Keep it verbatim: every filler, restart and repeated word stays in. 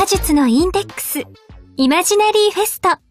魔術のインデックス、イマジナリーフェスト。